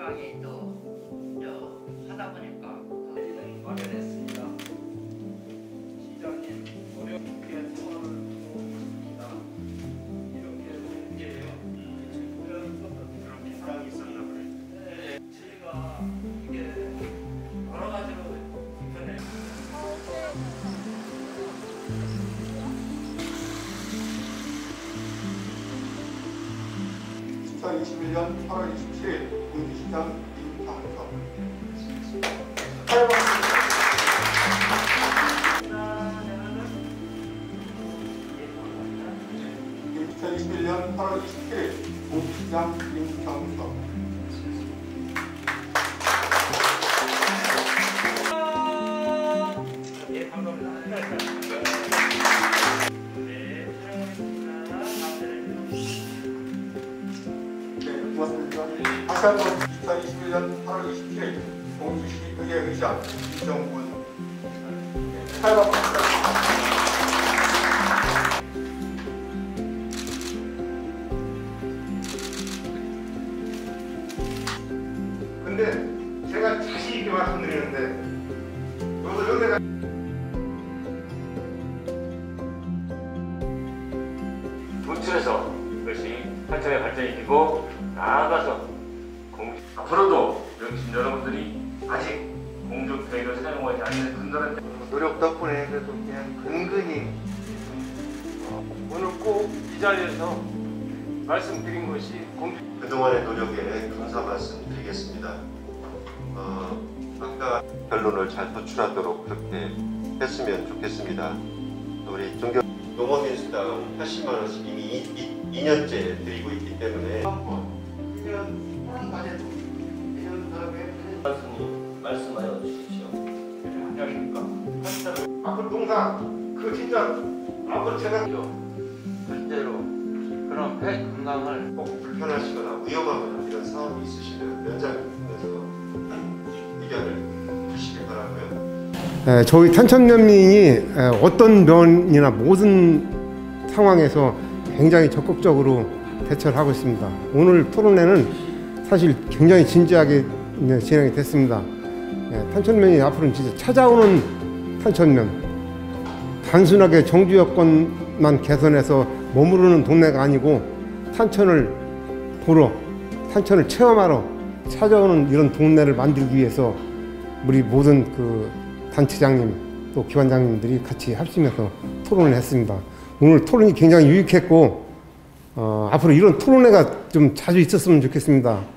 상대방이 또 하다 보니까 마련했습니다. 시장님 어렵게 소원을 니다 이렇게 문제예요. 그런 비상이 있었나 보네. 네, 저희가 이게 여러 가지로 불편해요. 2021년 8월 27일 공주시장 임상석 2021년 8월 27일 공주시장 임상석 예, 감사합니다. 고맙습니다. 다시 한번 2021년 8월 27일 공주시 의회의장 이정훈 사회반갑습니다. 근데 제가 자신 있게 말씀드리는데 여기가 도출해서 그것이 탄천의 발전이 되고 나아가서 앞으로도 명신 여러분들이 아직 공중페이를 사용하지 않는 분들한테 노력 덕분에 그래도 그냥 근근히 오늘 꼭 이 자리에서 말씀드린 것이 그동안의 노력에 감사 말씀드리겠습니다. 아까 결론을 잘 도출하도록 그렇게 했으면 좋겠습니다. 우리 농업인수당 80만 원씩 이미 2년째 드리고 있기 때문에 1년 다녀도 1년 다음에 말씀하여 주십시오. 안녕하십니까. 앞으로 농사 그 진짜 앞으로 제가 실제로 그런 폐 건강을 꼭 불편하시거나 위험하거나 이런 사업이 있으시면 면장에서 의견을 주시기 바라고요. 저희 탄천면민이 어떤 면이나 모든 상황에서 굉장히 적극적으로 대처를 하고 있습니다. 오늘 토론회는 사실 굉장히 진지하게 진행이 됐습니다. 탄천면이 앞으로는 진짜 찾아오는 탄천면, 단순하게 정주 여건만 개선해서 머무르는 동네가 아니고 탄천을 보러, 탄천을 체험하러 찾아오는 이런 동네를 만들기 위해서 우리 모든 그 단체장님 또 기관장님들이 같이 합심해서 토론을 했습니다. 오늘 토론이 굉장히 유익했고 앞으로 이런 토론회가 좀 자주 있었으면 좋겠습니다.